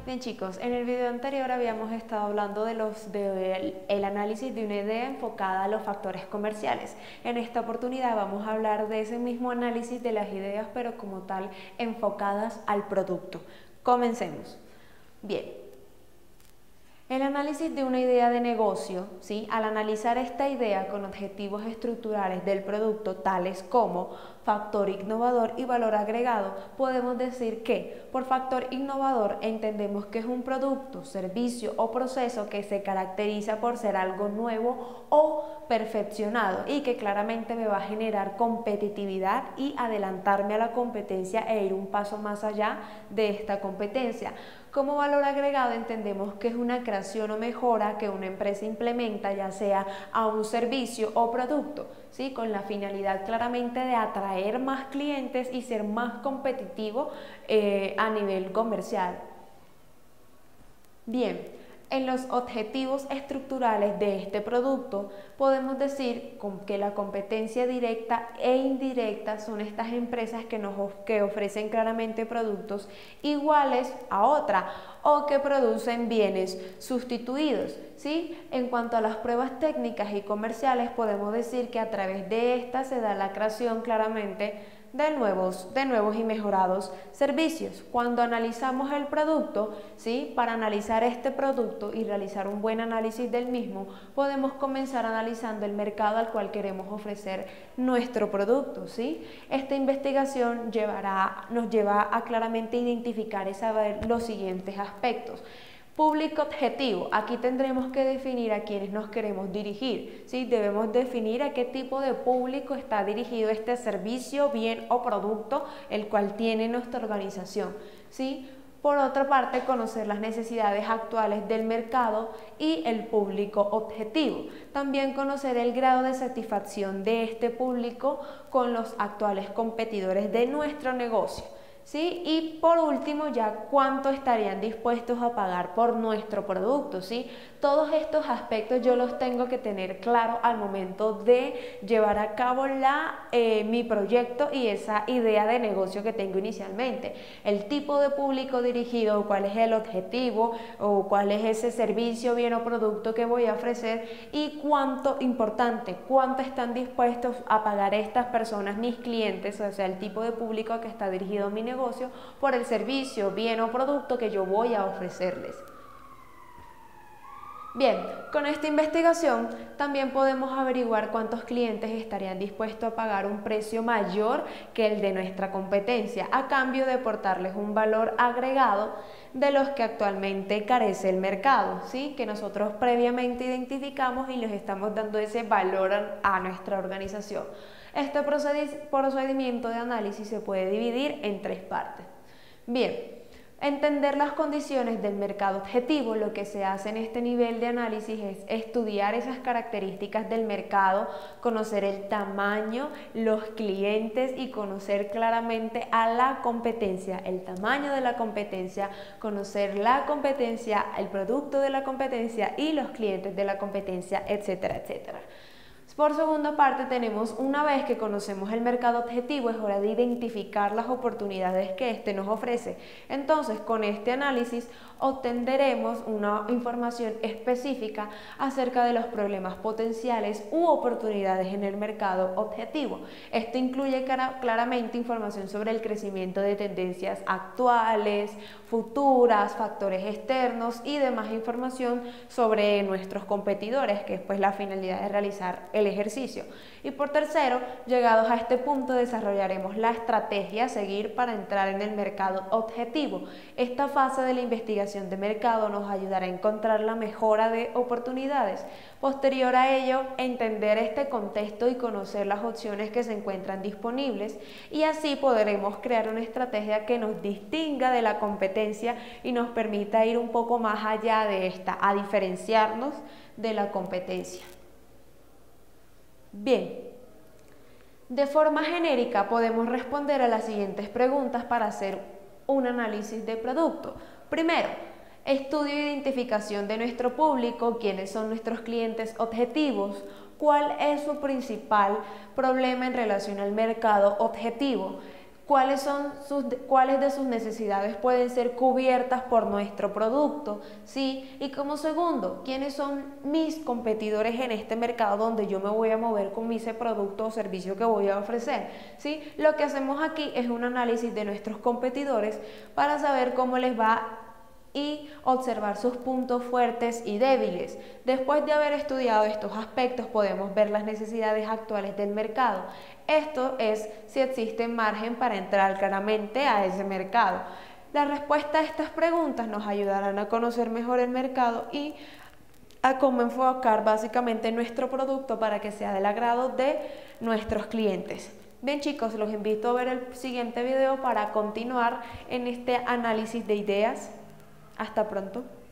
Bien chicos, en el video anterior habíamos estado hablando del análisis de una idea enfocada a los factores comerciales. En esta oportunidad vamos a hablar de ese mismo análisis de las ideas, pero como tal enfocadas al producto. Comencemos. Bien. El análisis de una idea de negocio, ¿sí? Al analizar esta idea con objetivos estructurales del producto, tales como factor innovador y valor agregado, podemos decir que por factor innovador entendemos que es un producto, servicio o proceso que se caracteriza por ser algo nuevo o perfeccionado y que claramente me va a generar competitividad y adelantarme a la competencia e ir un paso más allá de esta competencia. Como valor agregado entendemos que es una creación o mejora que una empresa implementa, ya sea a un servicio o producto, ¿sí? Con la finalidad claramente de atraer más clientes y ser más competitivo a nivel comercial. Bien. En los objetivos estructurales de este producto podemos decir que la competencia directa e indirecta son estas empresas que ofrecen claramente productos iguales a otra o que producen bienes sustituidos, ¿sí? En cuanto a las pruebas técnicas y comerciales podemos decir que a través de estas se da la creación claramente de nuevos y mejorados servicios. Cuando analizamos el producto, ¿sí? Para analizar este producto y realizar un buen análisis del mismo, podemos comenzar analizando el mercado al cual queremos ofrecer nuestro producto, ¿sí? Esta investigación nos lleva a claramente identificar y saber los siguientes aspectos. Público objetivo, aquí tendremos que definir a quiénes nos queremos dirigir, ¿sí? Debemos definir a qué tipo de público está dirigido este servicio, bien o producto, el cual tiene nuestra organización, ¿sí? Por otra parte, conocer las necesidades actuales del mercado y el público objetivo. También conocer el grado de satisfacción de este público con los actuales competidores de nuestro negocio. ¿Sí? Y por último, ya cuánto estarían dispuestos a pagar por nuestro producto, ¿sí? Todos estos aspectos yo los tengo que tener claro al momento de llevar a cabo mi proyecto y esa idea de negocio que tengo inicialmente. El tipo de público dirigido, cuál es el objetivo o cuál es ese servicio, bien o producto que voy a ofrecer y cuánto están dispuestos a pagar estas personas, mis clientes, o sea, el tipo de público que está dirigido a mi negocio por el servicio, bien o producto que yo voy a ofrecerles. Bien, con esta investigación también podemos averiguar cuántos clientes estarían dispuestos a pagar un precio mayor que el de nuestra competencia a cambio de aportarles un valor agregado de los que actualmente carece el mercado, ¿sí? Que nosotros previamente identificamos y les estamos dando ese valor a nuestra organización. Este procedimiento de análisis se puede dividir en tres partes. Bien. Entender las condiciones del mercado objetivo. Lo que se hace en este nivel de análisis es estudiar esas características del mercado, conocer el tamaño, los clientes y conocer claramente a la competencia, el tamaño de la competencia, conocer la competencia, el producto de la competencia y los clientes de la competencia, etcétera, etcétera. Por segunda parte tenemos, una vez que conocemos el mercado objetivo, es hora de identificar las oportunidades que éste nos ofrece. Entonces, con este análisis obtendremos una información específica acerca de los problemas potenciales u oportunidades en el mercado objetivo. Esto incluye claramente información sobre el crecimiento de tendencias actuales, futuras, factores externos y demás información sobre nuestros competidores, que es pues la finalidad de realizar el ejercicio. Y por tercero, llegados a este punto, desarrollaremos la estrategia a seguir para entrar en el mercado objetivo. Esta fase de la investigación de mercado nos ayudará a encontrar la mejora de oportunidades. Posterior a ello, entender este contexto y conocer las opciones que se encuentran disponibles, y así podremos crear una estrategia que nos distinga de la competencia y nos permita ir un poco más allá de esta, a diferenciarnos de la competencia. Bien, de forma genérica podemos responder a las siguientes preguntas para hacer un análisis de producto. Primero, estudio e identificación de nuestro público, quiénes son nuestros clientes objetivos, cuál es su principal problema en relación al mercado objetivo, cuáles de sus necesidades pueden ser cubiertas por nuestro producto, ¿sí? Y como segundo, quiénes son mis competidores en este mercado donde yo me voy a mover con ese producto o servicio que voy a ofrecer, ¿sí? Lo que hacemos aquí es un análisis de nuestros competidores para saber cómo les va y observar sus puntos fuertes y débiles. Después de haber estudiado estos aspectos, podemos ver las necesidades actuales del mercado. Esto es si existe margen para entrar claramente a ese mercado. La respuesta a estas preguntas nos ayudarán a conocer mejor el mercado y a cómo enfocar básicamente nuestro producto para que sea del agrado de nuestros clientes. Bien chicos, los invito a ver el siguiente video para continuar en este análisis de ideas. Hasta pronto.